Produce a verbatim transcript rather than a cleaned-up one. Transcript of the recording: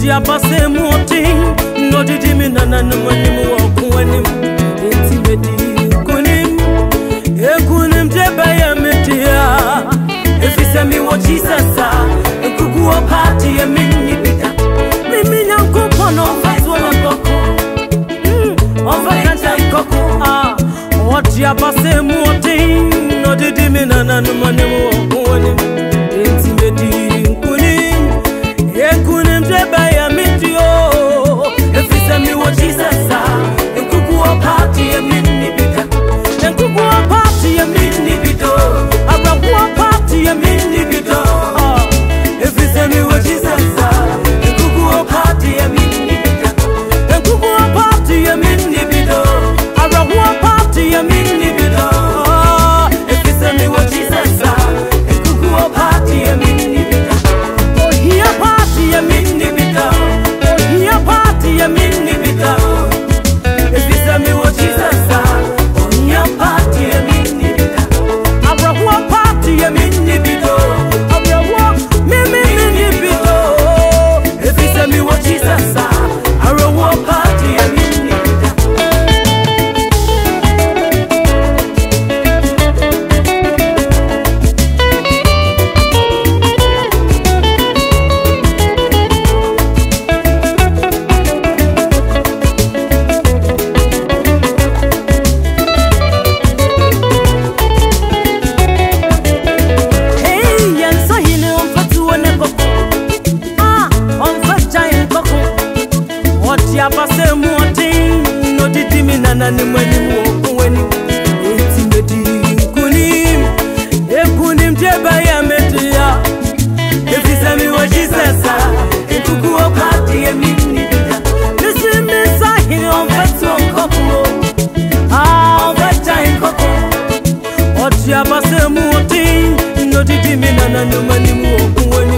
ya passe moti no didi mi nana no mani mu okuanim enti medi kunim e kunim je baya metia efise mi wo Jesus a kugu o party e minni bita mi mi nyanko pono fazo na koko mm on va kanta koko ah what ya passe moti no didi mi nana no mani mu okuanim enti medi kunim e kunim je baya metia efise mi wo Jesus a kugu o party e minni bita en kugu o party e minni bita abra wo party e minni bita efise mi wo Jesus a kugu o party e minni bita en kugu o party e minni bita abra wo party e minni bita efise mi wo Jesus a kugu o party e minni bita oh here party e minni bita oh here party e minni bita efise mi wo Jesus a oh here party e minni bita abra wo party e minni bita abra wo me me minni bita efise mi wo Jesus a abra wo party e minni bita hey yan so hine on fatu one koko ah on facha en koko what ya passe moti no didi mi nana ni mani wo kuweni enti medi kunim e kunim je baya media efise mi wo Jesus a e kugu o party e minni bida listen me sa hine on fatu on koko ah on facha en koko what ya passe moti no didi mi nana ni mani wo kuweni